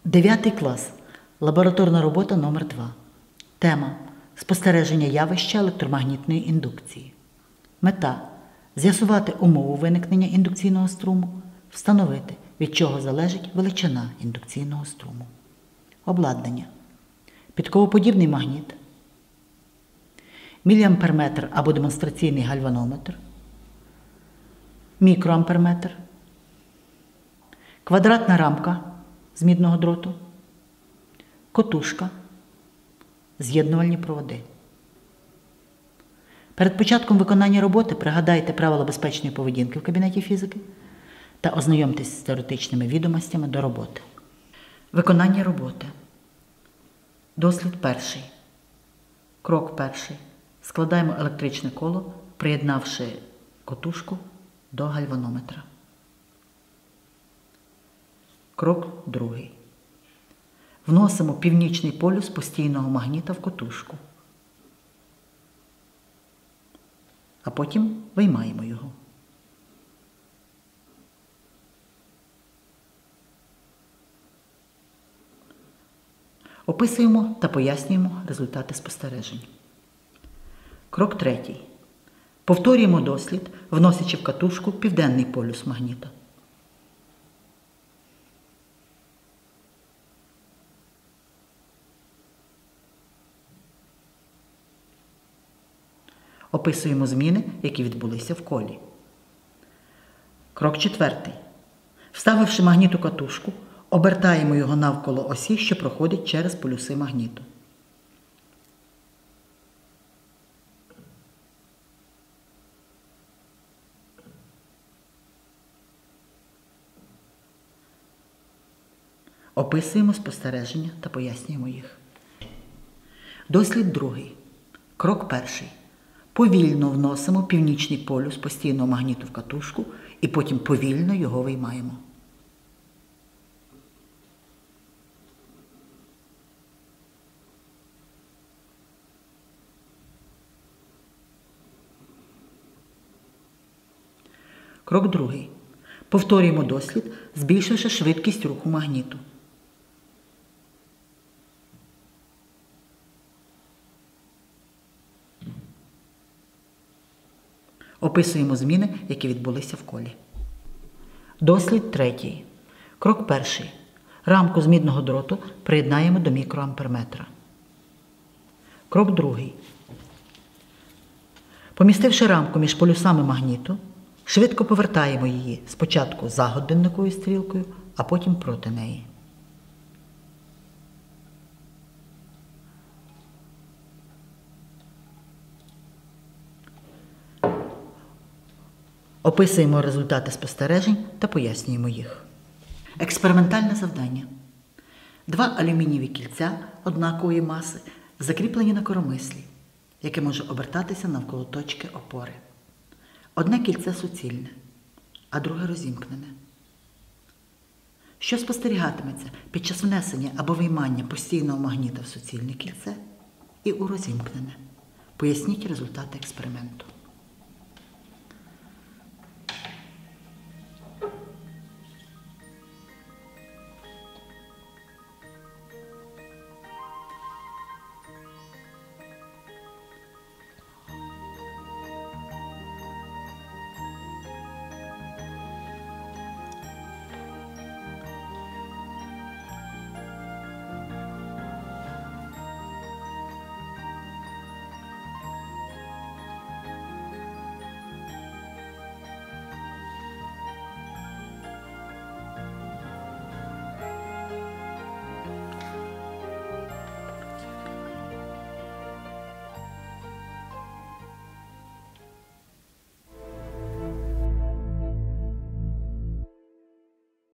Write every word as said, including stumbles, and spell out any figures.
Дев'ятий клас. Лабораторна робота номер два. Тема – спостереження явища електромагнітної індукції. Мета – з'ясувати умову виникнення індукційного струму, встановити, від чого залежить величина індукційного струму. Обладнання. Підковоподібний магніт, міліамперметр або демонстраційний гальванометр, мікроамперметр, квадратна рамка з мідного дроту, котушка, з'єднувальні проводи. Перед початком виконання роботи пригадайте правила безпечної поведінки в кабінеті фізики та ознайомтесь з теоретичними відомостями до роботи. Виконання роботи. Дослід перший. Крок перший. Складаємо електричне коло, приєднавши котушку до гальванометра. Крок другий. Вносимо північний полюс постійного магніта в котушку, а потім виймаємо його. Описуємо та пояснюємо результати спостережень. Крок третій. Повторюємо дослід, вносячи в катушку південний полюс магніта. Описуємо зміни, які відбулися в колі. Крок четвертий. Вставивши магніт у катушку, обертаємо його навколо осі, що проходить через полюси магніту. Описуємо спостереження та пояснюємо їх. Дослід другий. Крок перший. Повільно вносимо північний полюс постійного магніту в катушку і потім повільно його виймаємо. Крок другий. Повторюємо дослід, збільшивши швидкість руху магніту. Описуємо зміни, які відбулися в колі. Дослід третій. Крок перший. Рамку з мідного дроту приєднаємо до мікроамперметра. Крок другий. Помістивши рамку між полюсами магніту, швидко повертаємо її спочатку за годинниковою стрілкою, а потім проти неї. Описуємо результати спостережень та пояснюємо їх. Експериментальне завдання. Два алюмінієві кільця однакової маси закріплені на коромислі, яке може обертатися навколо точки опори. Одне кільце суцільне, а друге розімкнене. Що спостерігатиметься під час внесення або виймання постійного магніта в суцільне кільце і у розімкнене? Поясніть результати експерименту.